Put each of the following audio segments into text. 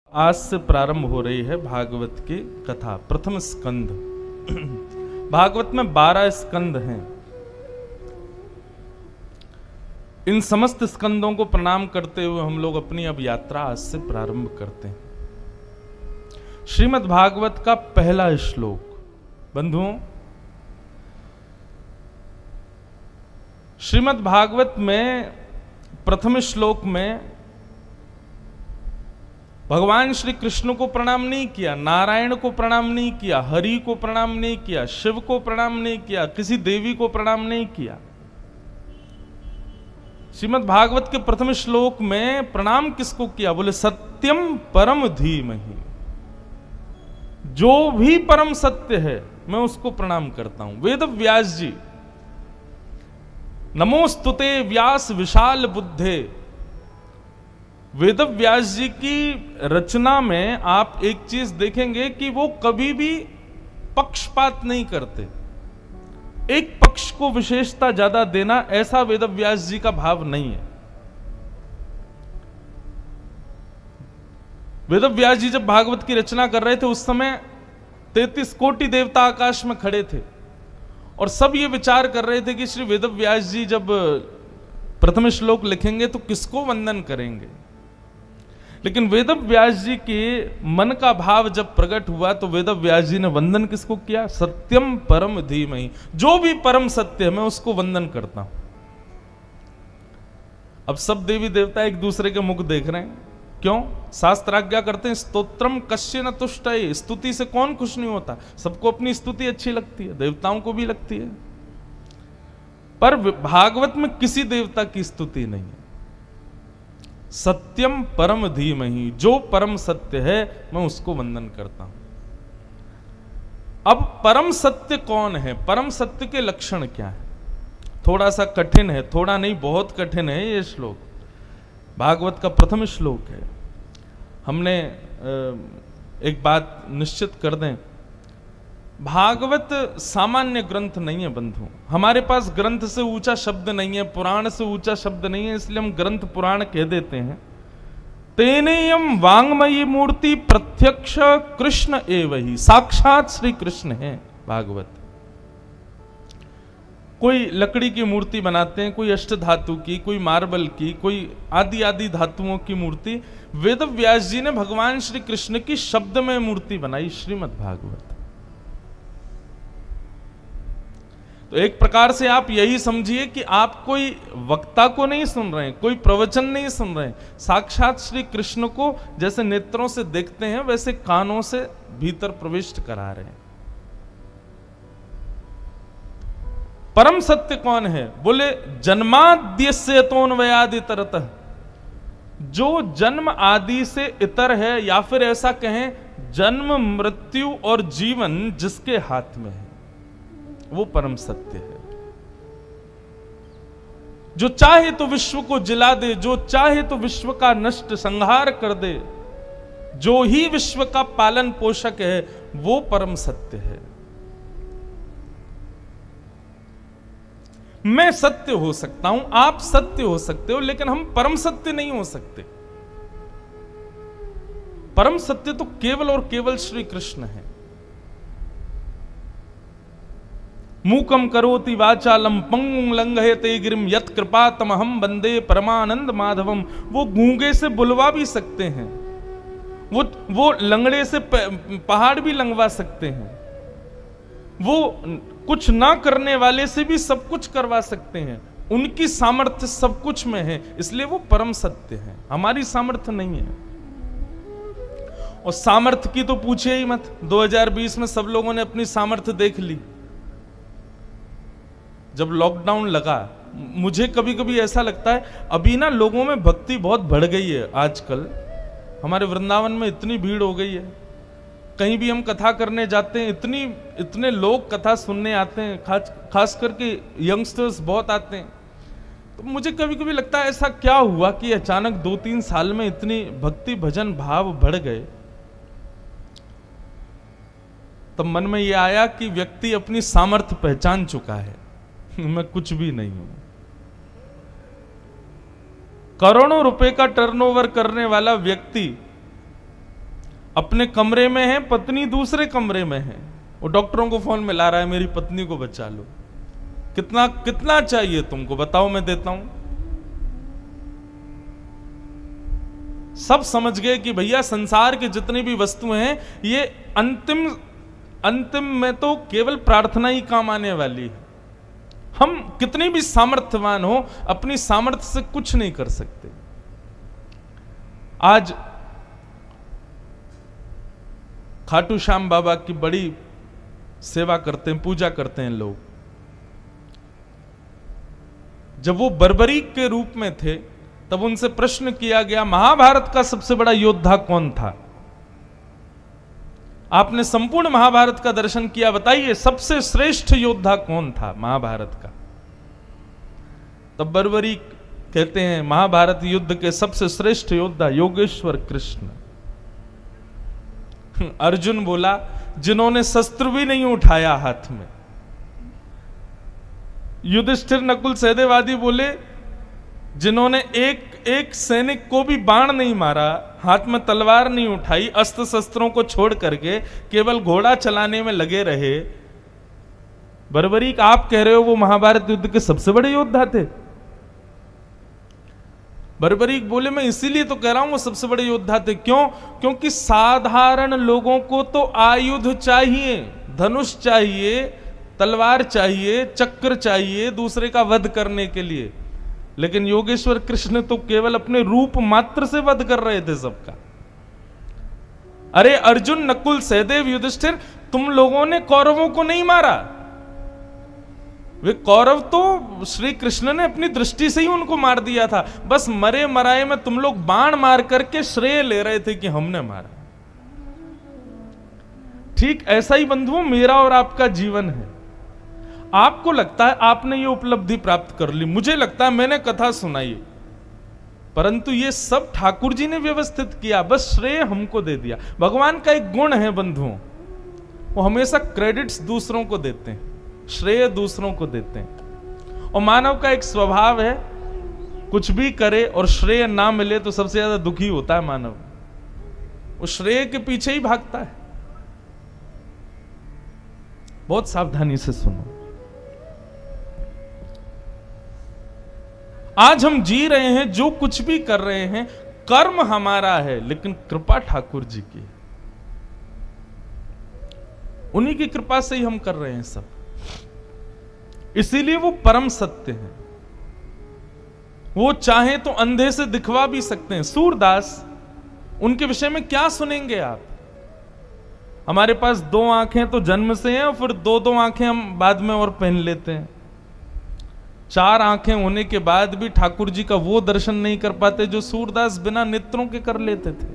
आज से प्रारंभ हो रही है भागवत की कथा। प्रथम स्कंद। भागवत में 12 स्कंद हैं। इन समस्त स्कंदों को प्रणाम करते हुए हम लोग अपनी अब यात्रा आज से प्रारंभ करते हैं। श्रीमद् भागवत का पहला श्लोक। बंधुओं, श्रीमद् भागवत में प्रथम श्लोक में भगवान श्री कृष्ण को प्रणाम नहीं किया, नारायण को प्रणाम नहीं किया, हरि को प्रणाम नहीं किया, शिव को प्रणाम नहीं किया, किसी देवी को प्रणाम नहीं किया। श्रीमद् भागवत के प्रथम श्लोक में प्रणाम किसको किया? बोले सत्यम परम धीमहि। जो भी परम सत्य है मैं उसको प्रणाम करता हूं। वेद व्यास जी, नमोस्तुते व्यास विशाल बुद्धे। वेद व्यास जी की रचना में आप एक चीज देखेंगे कि वो कभी भी पक्षपात नहीं करते। एक पक्ष को विशेषता ज्यादा देना, ऐसा वेद व्यास जी का भाव नहीं है। वेद व्यास जी जब भागवत की रचना कर रहे थे उस समय 33 कोटि देवता आकाश में खड़े थे और सब ये विचार कर रहे थे कि श्री वेद व्यास जी जब प्रथम श्लोक लिखेंगे तो किसको वंदन करेंगे। लेकिन वेद व्यास जी के मन का भाव जब प्रकट हुआ तो वेद व्यास जी ने वंदन किसको किया? सत्यम परम धीमहि। जो भी परम सत्य है मैं उसको वंदन करता हूं। अब सब देवी देवता एक दूसरे के मुख देख रहे हैं। क्यों? शास्त्र आज्ञा करते हैं स्तोत्रम कश्य न तुष्टये। स्तुति से कौन खुश नहीं होता? सबको अपनी स्तुति अच्छी लगती है, देवताओं को भी लगती है, पर भागवत में किसी देवता की स्तुति नहीं है। सत्यम परम धीमहि। जो परम सत्य है मैं उसको वंदन करता हूं। अब परम सत्य कौन है? परम सत्य के लक्षण क्या है? थोड़ा सा कठिन है, थोड़ा नहीं बहुत कठिन है ये श्लोक। भागवत का प्रथम श्लोक है। हमने एक बात निश्चित कर दें, भागवत सामान्य ग्रंथ नहीं है बंधु। हमारे पास ग्रंथ से ऊंचा शब्द नहीं है, पुराण से ऊंचा शब्द नहीं है, इसलिए हम ग्रंथ पुराण कह देते हैं। तेनेयम वांग्मयी मूर्ति प्रत्यक्ष कृष्ण एवहि। साक्षात श्री कृष्ण है भागवत। कोई लकड़ी की मूर्ति बनाते हैं, कोई अष्ट धातु की, कोई मार्बल की, कोई आदि आदि धातुओं की मूर्ति। वेद व्यास जी ने भगवान श्री कृष्ण की शब्द में मूर्ति बनाई, श्रीमद् भागवत। तो एक प्रकार से आप यही समझिए कि आप कोई वक्ता को नहीं सुन रहे हैं, कोई प्रवचन नहीं सुन रहे हैं। साक्षात श्री कृष्ण को जैसे नेत्रों से देखते हैं वैसे कानों से भीतर प्रविष्ट करा रहे हैं। परम सत्य कौन है? बोले जन्माद्यस्य तोन्वयादितरतः। जो जन्म आदि से इतर है, या फिर ऐसा कहें जन्म मृत्यु और जीवन जिसके हाथ में है, वो परम सत्य है। जो चाहे तो विश्व को जिला दे, जो चाहे तो विश्व का नष्ट संहार कर दे, जो ही विश्व का पालन पोषक है, वो परम सत्य है। मैं सत्य हो सकता हूं, आप सत्य हो सकते हो, लेकिन हम परम सत्य नहीं हो सकते। परम सत्य तो केवल और केवल श्री कृष्ण है। मूकम करोति वाचालम पंगुं लंघयते गिरिम यत् कृपातमहं वंदे परमानंद माधवम। वो गूंगे से बुलवा भी सकते हैं, वो लंगड़े से पहाड़ भी लंघवा सकते हैं, वो कुछ ना करने वाले से भी सब कुछ करवा सकते हैं। उनकी सामर्थ्य सब कुछ में है, इसलिए वो परम सत्य है। हमारी सामर्थ्य नहीं है। और सामर्थ्य की तो पूछे ही मत। 2020 में सब लोगों ने अपनी सामर्थ्य देख ली। जब लॉकडाउन लगा, मुझे कभी कभी ऐसा लगता है अभी ना लोगों में भक्ति बहुत बढ़ गई है। आजकल हमारे वृंदावन में इतनी भीड़ हो गई है, कहीं भी हम कथा करने जाते हैं इतने लोग कथा सुनने आते हैं, खास करके यंगस्टर्स बहुत आते हैं। तो मुझे कभी कभी लगता है ऐसा क्या हुआ कि अचानक 2-3 साल में इतनी भक्ति भजन भाव बढ़ गए। तब मन में यह आया कि व्यक्ति अपनी सामर्थ्य पहचान चुका है। मैं कुछ भी नहीं हूं। करोड़ों रुपए का टर्नओवर करने वाला व्यक्ति अपने कमरे में है, पत्नी दूसरे कमरे में है, वो डॉक्टरों को फोन मिला रहा है मेरी पत्नी को बचा लो। कितना कितना चाहिए तुमको, बताओ मैं देता हूं। सब समझ गए कि भैया संसार के जितनी भी वस्तुएं हैं ये अंतिम में तो केवल प्रार्थना ही काम आने वाली है। हम कितनी भी सामर्थ्यवान हो, अपनी सामर्थ्य से कुछ नहीं कर सकते। आज खाटू श्याम बाबा की बड़ी सेवा करते हैं, पूजा करते हैं लोग। जब वो बर्बरीक के रूप में थे तब उनसे प्रश्न किया गया, महाभारत का सबसे बड़ा योद्धा कौन था? आपने संपूर्ण महाभारत का दर्शन किया, बताइए सबसे श्रेष्ठ योद्धा कौन था महाभारत का? तब बर्बरीक कहते हैं महाभारत युद्ध के सबसे श्रेष्ठ योद्धा योगेश्वर कृष्ण। अर्जुन बोला जिन्होंने शस्त्र भी नहीं उठाया हाथ में। युधिष्ठिर नकुल सहदेव आदि बोले जिन्होंने एक सैनिक को भी बाण नहीं मारा, हाथ में तलवार नहीं उठाई, अस्त्र शस्त्रों को छोड़ करके केवल घोड़ा चलाने में लगे रहे। बर्बरीक आप कह रहे हो वो महाभारत युद्ध के सबसे बड़े योद्धा थे? बर्बरीक बोले मैं इसीलिए तो कह रहा हूं वो सबसे बड़े योद्धा थे। क्यों? क्योंकि साधारण लोगों को तो आयुध चाहिए, धनुष चाहिए, तलवार चाहिए, चक्र चाहिए दूसरे का वध करने के लिए, लेकिन योगेश्वर कृष्ण तो केवल अपने रूप मात्र से वध कर रहे थे सबका। अरे अर्जुन, नकुल, सहदेव, युधिष्ठिर, तुम लोगों ने कौरवों को नहीं मारा। वे कौरव तो श्री कृष्ण ने अपनी दृष्टि से ही उनको मार दिया था। बस मरे मराए में तुम लोग बाण मार करके श्रेय ले रहे थे कि हमने मारा। ठीक ऐसा ही बंधुओं मेरा और आपका जीवन है। आपको लगता है आपने ये उपलब्धि प्राप्त कर ली, मुझे लगता है मैंने कथा सुनाई, परंतु ये सब ठाकुर जी ने व्यवस्थित किया, बस श्रेय हमको दे दिया। भगवान का एक गुण है बंधुओं, वो हमेशा क्रेडिट्स दूसरों को देते हैं, श्रेय दूसरों को देते हैं। और मानव का एक स्वभाव है, कुछ भी करे और श्रेय ना मिले तो सबसे ज्यादा दुखी होता है मानव। वो श्रेय के पीछे ही भागता है। बहुत सावधानी से सुनो। आज हम जी रहे हैं, जो कुछ भी कर रहे हैं, कर्म हमारा है, लेकिन कृपा ठाकुर जी की, उन्हीं की कृपा से ही हम कर रहे हैं सब। इसीलिए वो परम सत्य है। वो चाहे तो अंधे से दिखवा भी सकते हैं। सूरदास, उनके विषय में क्या सुनेंगे आप? हमारे पास 2 आंखें तो जन्म से हैं और फिर 2-2 आंखें हम बाद में और पहन लेते हैं। 4 आंखें होने के बाद भी ठाकुर जी का वो दर्शन नहीं कर पाते जो सूरदास बिना नेत्रों के कर लेते थे।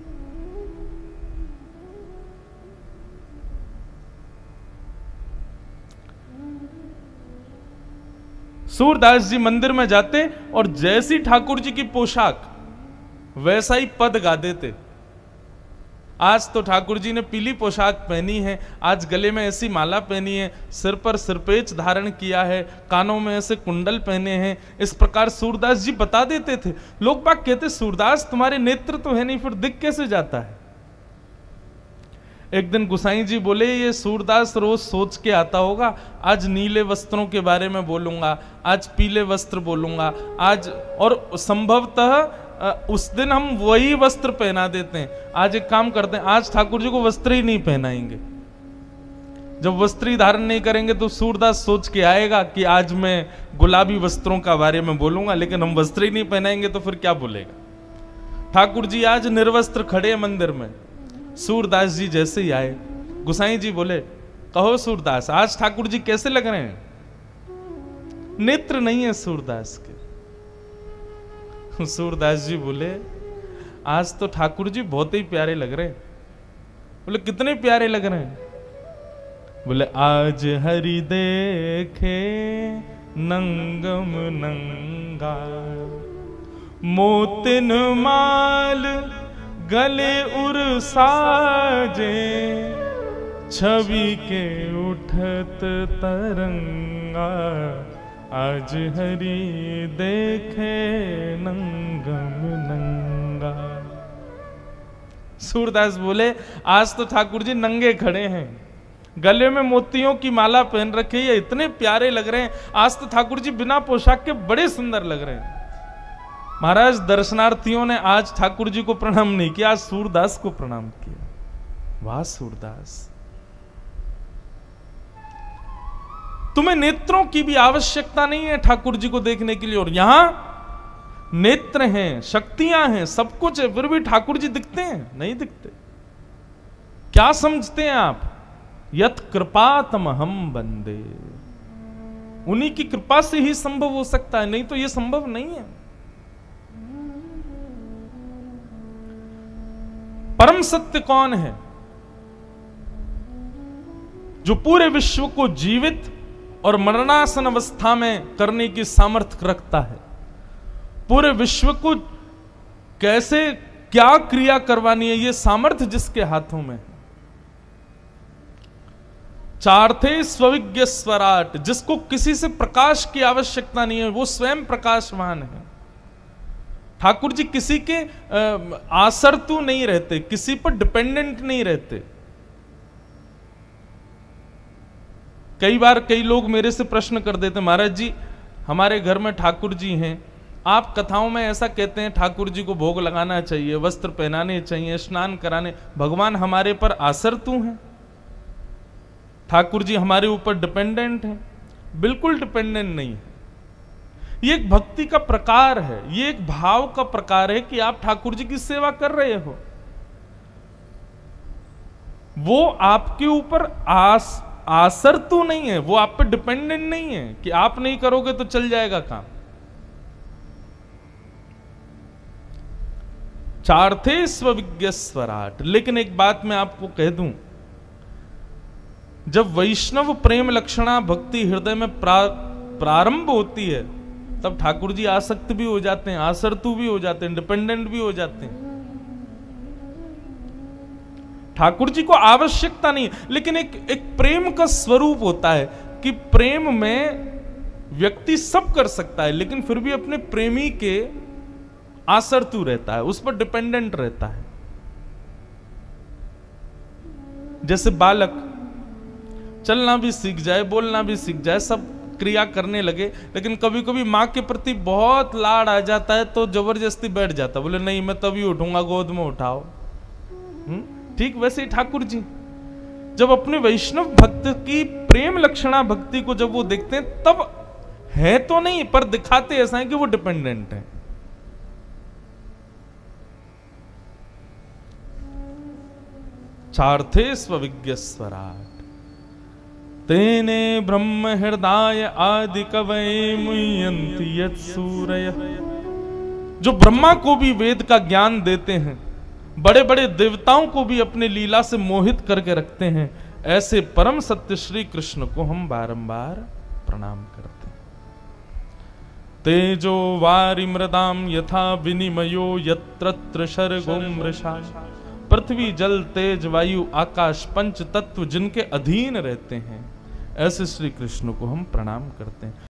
सूरदास जी मंदिर में जाते और जैसी ठाकुर जी की पोशाक वैसा ही पद गा देते। आज तो ठाकुर जी ने पीली पोशाक पहनी है, आज गले में ऐसी माला पहनी है, सिर पर सिरपेच धारण किया है, कानों में ऐसे कुंडल पहने हैं। इस प्रकार सूरदास जी बता देते थे। लोग बाग कहते सूरदास तुम्हारे नेत्र तो है नहीं, फिर दिख कैसे जाता है? एक दिन गुसाई जी बोले ये सूरदास रोज सोच के आता होगा, आज नीले वस्त्रों के बारे में बोलूंगा, आज पीले वस्त्र बोलूंगा, आज, और संभवतः उस दिन हम वही वस्त्र पहना देते हैं। आज एक काम करते हैं, आज ठाकुर जी को वस्त्र ही नहीं पहनाएंगे। जब वस्त्र ही धारण नहीं करेंगे तो सूरदास सोच के आएगा कि आज मैं गुलाबी वस्त्रों का बारे में बोलूंगा, लेकिन हम वस्त्र ही नहीं पहनाएंगे तो फिर क्या बोलेगा? ठाकुर जी आज निर्वस्त्र खड़े मंदिर में। सूरदास जी जैसे ही आए, गुसाई जी बोले कहो सूरदास आज ठाकुर जी कैसे लग रहे हैं? नेत्र नहीं है सूरदास के। सूरदास जी बोले आज तो ठाकुर जी बहुत ही प्यारे लग रहे हैं। बोले कितने प्यारे लग रहे हैं? बोले आज हरि देखे नंगम नंगा, मोतिन माल गले उर साजे, छवि के उठत तरंगा, आज हरि देखे नंगम नंगा। सूरदास बोले आज तो ठाकुर जी नंगे खड़े हैं, गले में मोतियों की माला पहन रखी है, इतने प्यारे लग रहे हैं। आज तो ठाकुर जी बिना पोशाक के बड़े सुंदर लग रहे हैं। महाराज दर्शनार्थियों ने आज ठाकुर जी को प्रणाम नहीं किया, आज सूरदास को प्रणाम किया। वाह सूरदास, तुम्हें नेत्रों की भी आवश्यकता नहीं है ठाकुर जी को देखने के लिए, और यहां नेत्र हैं, शक्तियां हैं, सब कुछ है, फिर भी ठाकुर जी दिखते हैं? नहीं दिखते। क्या समझते हैं आप? यत कृपातम हम बंदे, उन्हीं की कृपा से ही संभव हो सकता है, नहीं तो यह संभव नहीं है। परम सत्य कौन है? जो पूरे विश्व को जीवित और मरणासन अवस्था में करने की सामर्थ्य रखता है। पूरे विश्व को कैसे क्या क्रिया करवानी है, यह सामर्थ्य जिसके हाथों में है। चार्थे स्वविज्ञ स्वराट, जिसको किसी से प्रकाश की आवश्यकता नहीं है, वो स्वयं प्रकाशवान है। ठाकुर जी किसी के आसरतु नहीं रहते, किसी पर डिपेंडेंट नहीं रहते। कई बार कई लोग मेरे से प्रश्न कर देते, महाराज जी हमारे घर में ठाकुर जी हैं, आप कथाओं में ऐसा कहते हैं ठाकुर जी को भोग लगाना चाहिए, वस्त्र पहनाने चाहिए, स्नान कराने, भगवान हमारे पर आसरतु हैं, ठाकुर जी हमारे ऊपर डिपेंडेंट हैं। बिल्कुल डिपेंडेंट नहीं है। ये एक भक्ति का प्रकार है, ये एक भाव का प्रकार है कि आप ठाकुर जी की सेवा कर रहे हो। वो आपके ऊपर आसरतु नहीं है, वो आप पे डिपेंडेंट नहीं है कि आप नहीं करोगे तो चल जाएगा काम। चार्थे स्वविज्ञ स्वराट। लेकिन एक बात मैं आपको कह दूं, जब वैष्णव प्रेम लक्षणा भक्ति हृदय में प्रारंभ होती है, तब ठाकुर जी आसक्त भी हो जाते हैं, आसरतु भी हो जाते हैं, डिपेंडेंट भी हो जाते हैं। ठाकुर जी को आवश्यकता नहीं, लेकिन एक प्रेम का स्वरूप होता है कि प्रेम में व्यक्ति सब कर सकता है, लेकिन फिर भी अपने प्रेमी के आसरतु रहता है, उस पर डिपेंडेंट रहता है। जैसे बालक चलना भी सीख जाए, बोलना भी सीख जाए, सब क्रिया करने लगे, लेकिन कभी कभी माँ के प्रति बहुत लाड़ आ जाता है तो जबरदस्ती बैठ जाता, बोले नहीं मैं तभी उठूंगा, गोद में उठाओ। ठीक वैसे ही ठाकुर जी जब अपने वैष्णव भक्त की प्रेम लक्षणा भक्ति को जब वो देखते हैं, तब है तो नहीं पर दिखाते ऐसा है कि वो डिपेंडेंट है। चार्थे स्वविज्ञ स्वराट तेने ब्रह्म हृदय आदि कवये मुह्यन्ति यत् सूरयः। जो ब्रह्मा को भी वेद का ज्ञान देते हैं, बड़े बड़े देवताओं को भी अपने लीला से मोहित करके रखते हैं, ऐसे परम सत्य श्री कृष्ण को हम बारंबार प्रणाम करते हैं। तेजो वारि मृदाम यथा विनिमयो यत्र शर्गो मृषा। पृथ्वी जल तेज वायु आकाश पंच तत्व जिनके अधीन रहते हैं, ऐसे श्री कृष्ण को हम प्रणाम करते हैं।